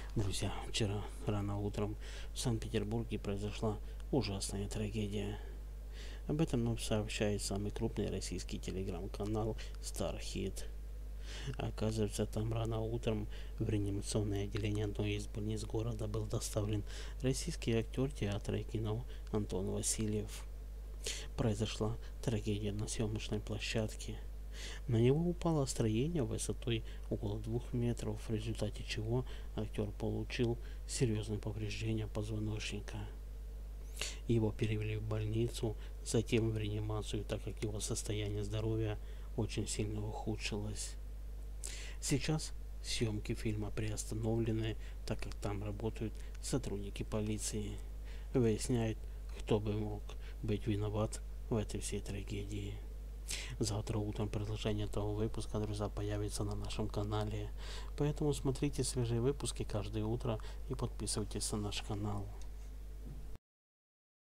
Друзья, вчера рано утром в Санкт-Петербурге произошла ужасная трагедия. Об этом нам сообщает самый крупный российский телеграм-канал Стархит. Оказывается, там рано утром в реанимационное отделение одной из больниц города был доставлен российский актер театра и кино Антон Васильев. Произошла трагедия на съемочной площадке. На него упало строение высотой около 2 метров, в результате чего актер получил серьезные повреждения позвоночника. Его перевели в больницу, затем в реанимацию, так как его состояние здоровья очень сильно ухудшилось. Сейчас съемки фильма приостановлены, так как там работают сотрудники полиции. Выясняют, кто бы мог быть виноват в этой всей трагедии. Завтра утром продолжение этого выпуска, друзья, появится на нашем канале. Поэтому смотрите свежие выпуски каждое утро и подписывайтесь на наш канал.